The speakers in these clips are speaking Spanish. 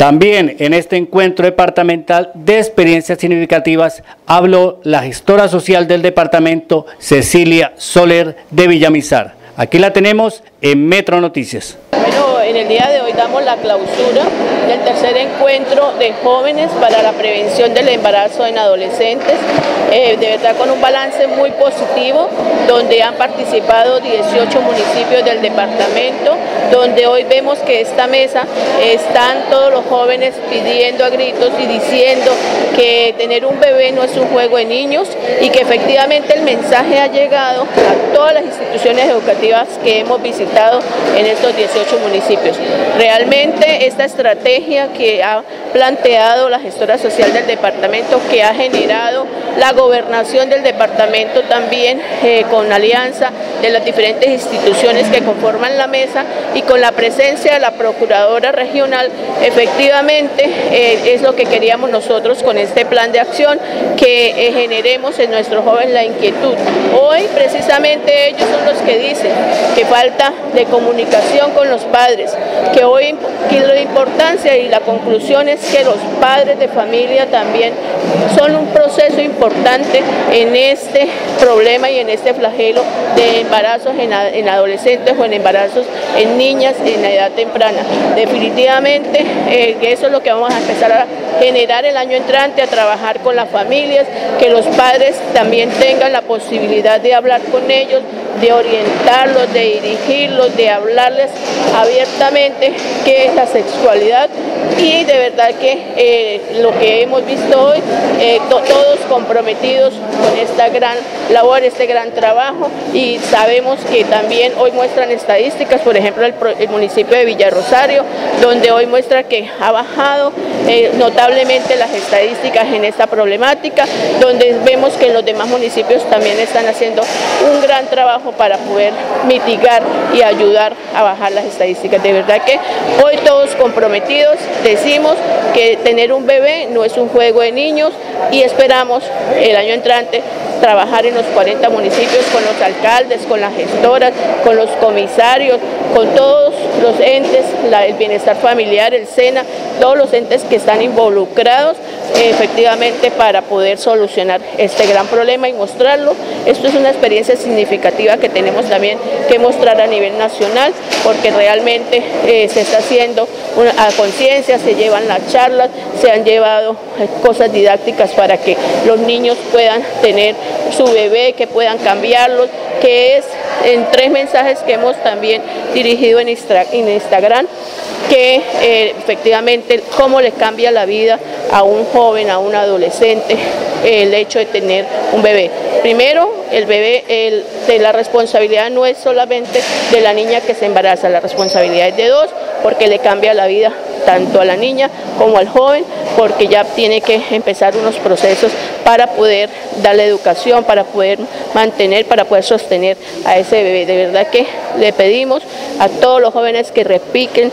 También en este encuentro departamental de experiencias significativas habló la gestora social del departamento, Cecilia Soler de Villamizar. Aquí la tenemos en Metro Noticias. Bueno, en el día de hoy damos la clausura del tercer encuentro de jóvenes para la prevención del embarazo en adolescentes, de verdad con un balance muy positivo, donde han participado 18 municipios del departamento, donde hoy vemos que esta mesa están todos los jóvenes pidiendo a gritos y diciendo que tener un bebé no es un juego de niños y que efectivamente el mensaje ha llegado a todas las instituciones educativas que hemos visitado en estos 18 municipios. Realmente esta estrategia que ha planteado la gestora social del departamento, que ha generado la gobernación del departamento también con alianza de las diferentes instituciones que conforman la mesa y con la presencia de la procuradora regional, efectivamente es lo que queríamos nosotros con este plan de acción, que generemos en nuestros jóvenes la inquietud. Hoy precisamente ellos son los que dicen que falta de comunicación con los padres, que hoy la importancia y la conclusión es que los padres de familia también son un proceso importante en este problema y en este flagelo de embarazos en adolescentes o en embarazos en niñas en la edad temprana. Definitivamente eso es lo que vamos a empezar a generar el año entrante, a trabajar con las familias, que los padres también tengan la posibilidad de hablar con ellos, de orientarlos, de dirigirlos, de hablarles abiertamente qué es la sexualidad, y de verdad que lo que hemos visto hoy, todos comprometidos con esta gran labor, este gran trabajo, y sabemos que también hoy muestran estadísticas, por ejemplo el municipio de Villarrosario, donde hoy muestra que ha bajado notablemente las estadísticas en esta problemática, donde vemos que en los demás municipios también están haciendo un gran trabajo para poder mitigar y ayudar a bajar las estadísticas. De verdad que hoy todos comprometidos decimos que tener un bebé no es un juego de niños, y esperamos el año entrante trabajar en los 40 municipios con los alcaldes, con las gestoras, con los comisarios, con todos los entes, el bienestar familiar, el SENA, todos los entes que están involucrados efectivamente para poder solucionar este gran problema y mostrarlo. Esto es una experiencia significativa que tenemos también que mostrar a nivel nacional, porque realmente se está haciendo a conciencia, se llevan las charlas, se han llevado cosas didácticas para que los niños puedan tener su bebé, que puedan cambiarlos, que es en 3 mensajes que hemos también dirigido en Instagram, que efectivamente cómo le cambia la vida a un joven, a un adolescente, el hecho de tener un bebé. Primero, el bebé, de la responsabilidad no es solamente de la niña que se embaraza, la responsabilidad es de 2, porque le cambia la vida tanto a la niña como al joven, porque ya tiene que empezar unos procesos para poder darle educación, para poder mantener, para poder sostener a ese bebé. De verdad que le pedimos a todos los jóvenes que repiquen,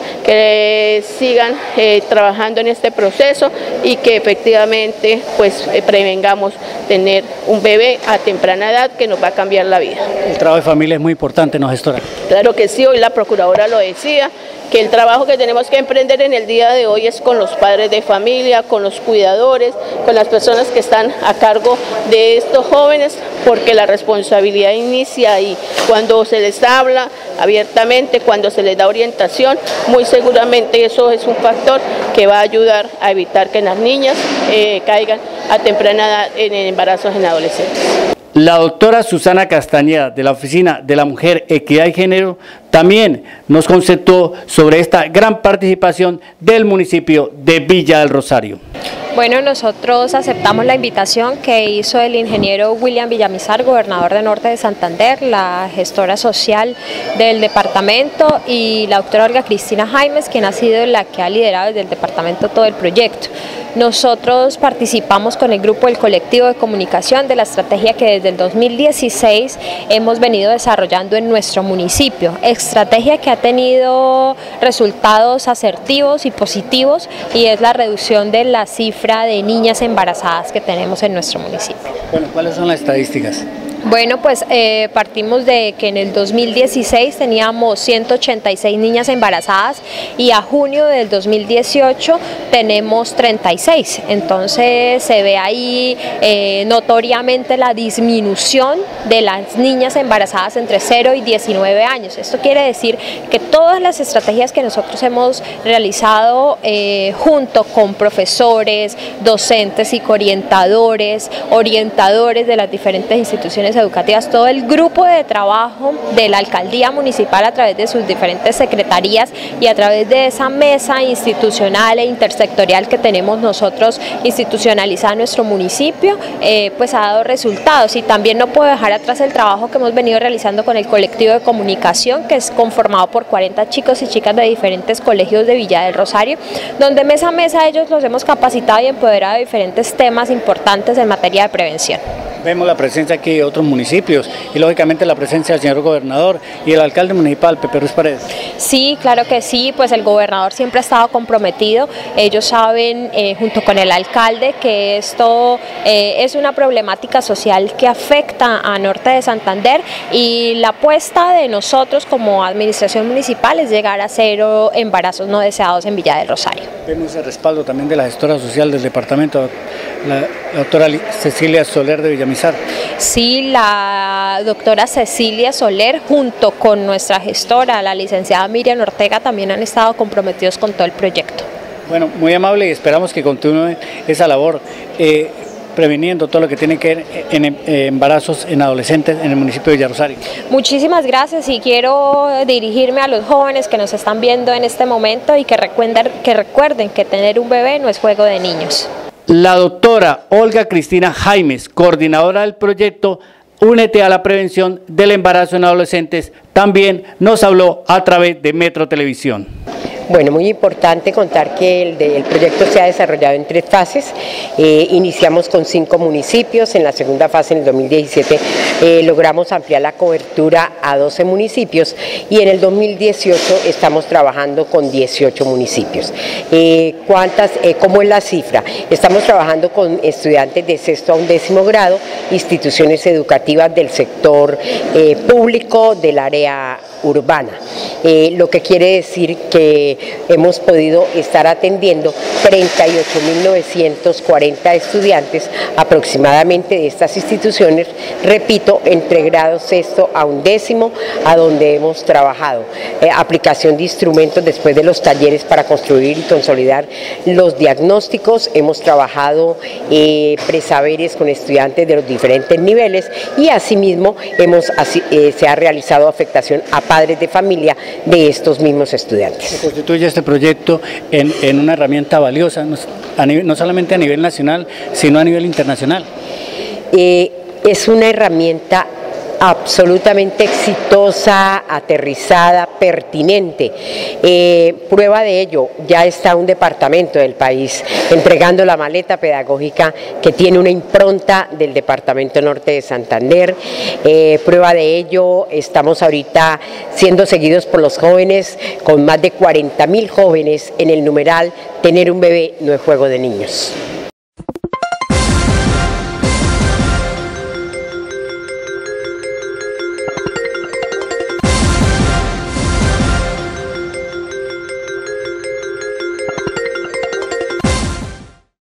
que sigan trabajando en este proceso y que efectivamente pues prevengamos tener un bebé a temprana edad, que nos va a cambiar la vida. El trabajo de familia es muy importante, ¿no, gestora? Claro que sí, hoy la procuradora lo decía, que el trabajo que tenemos que emprender en el día de hoy es con los padres de familia, con los cuidadores, con las personas que están a cargo de estos jóvenes, porque la responsabilidad inicia ahí. Cuando se les habla abiertamente, cuando se les da orientación, muy seguramente eso es un factor que va a ayudar a evitar que las niñas caigan a temprana edad en embarazos en adolescentes. La doctora Susana Castañeda, de la Oficina de la Mujer, Equidad y Género, también nos conceptó sobre esta gran participación del municipio de Villa del Rosario. Bueno, nosotros aceptamos la invitación que hizo el ingeniero William Villamizar, gobernador de Norte de Santander, la gestora social del departamento, y la doctora Olga Cristina Jaimes, quien ha sido la que ha liderado desde el departamento todo el proyecto. Nosotros participamos con el grupo del colectivo de comunicación de la estrategia que desde el 2016 hemos venido desarrollando en nuestro municipio, estrategia que ha tenido resultados asertivos y positivos, y es la reducción de la cifra de niñas embarazadas que tenemos en nuestro municipio. Bueno, ¿cuáles son las estadísticas? Bueno, pues partimos de que en el 2016 teníamos 186 niñas embarazadas y a junio del 2018 tenemos 36. Entonces se ve ahí notoriamente la disminución de las niñas embarazadas entre 0 y 19 años. Esto quiere decir que todas las estrategias que nosotros hemos realizado junto con profesores, docentes, psicoorientadores, orientadores de las diferentes instituciones educativas, todo el grupo de trabajo de la alcaldía municipal a través de sus diferentes secretarías y a través de esa mesa institucional e intersectorial que tenemos nosotros institucionalizada en nuestro municipio, pues ha dado resultados. Y también no puedo dejar atrás el trabajo que hemos venido realizando con el colectivo de comunicación, que es conformado por 40 chicos y chicas de diferentes colegios de Villa del Rosario, donde mes a mes a ellos los hemos capacitado y empoderado de diferentes temas importantes en materia de prevención. Vemos la presencia aquí de otros municipios y lógicamente la presencia del señor gobernador y el alcalde municipal, Pepe Ruiz Paredes. Sí, claro que sí, pues el gobernador siempre ha estado comprometido. Ellos saben, junto con el alcalde, que esto es una problemática social que afecta a Norte de Santander, y la apuesta de nosotros como administración municipal es llegar a 0 embarazos no deseados en Villa del Rosario. Vemos el respaldo también de la gestora social del departamento, la doctora Cecilia Soler de Villamizar. Sí, la doctora Cecilia Soler junto con nuestra gestora, la licenciada Miriam Ortega, también han estado comprometidos con todo el proyecto. Bueno, muy amable, y esperamos que continúe esa labor previniendo todo lo que tiene que ver en embarazos en adolescentes en el municipio de Villa Rosario. Muchísimas gracias, y quiero dirigirme a los jóvenes que nos están viendo en este momento y que recuerden que tener un bebé no es juego de niños. La doctora Olga Cristina Jaimes, coordinadora del proyecto Únete a la prevención del embarazo en adolescentes, también nos habló a través de Metro Televisión. Bueno, muy importante contar que el proyecto se ha desarrollado en 3 fases. Iniciamos con 5 municipios, en la segunda fase, en el 2017, logramos ampliar la cobertura a 12 municipios y en el 2018 estamos trabajando con 18 municipios. ¿Cómo es la cifra? Estamos trabajando con estudiantes de 6º a 11º grado, instituciones educativas del sector público, del área urbana, lo que quiere decir que hemos podido estar atendiendo 38.940 estudiantes aproximadamente de estas instituciones, repito, entre grados 6º a 11º, a donde hemos trabajado aplicación de instrumentos después de los talleres para construir y consolidar los diagnósticos. Hemos trabajado presaberes con estudiantes de los diferentes niveles y asimismo se ha realizado afectación a padres de familia de estos mismos estudiantes. Se constituye este proyecto en una herramienta valiosa, no solamente a nivel nacional, sino a nivel internacional. Es una herramienta absolutamente exitosa, aterrizada, pertinente. Prueba de ello, ya está un departamento del país entregando la maleta pedagógica que tiene una impronta del departamento norte de Santander. Prueba de ello, estamos ahorita siendo seguidos por los jóvenes, con más de 40.000 jóvenes en el numeral Tener un bebé no es juego de niños.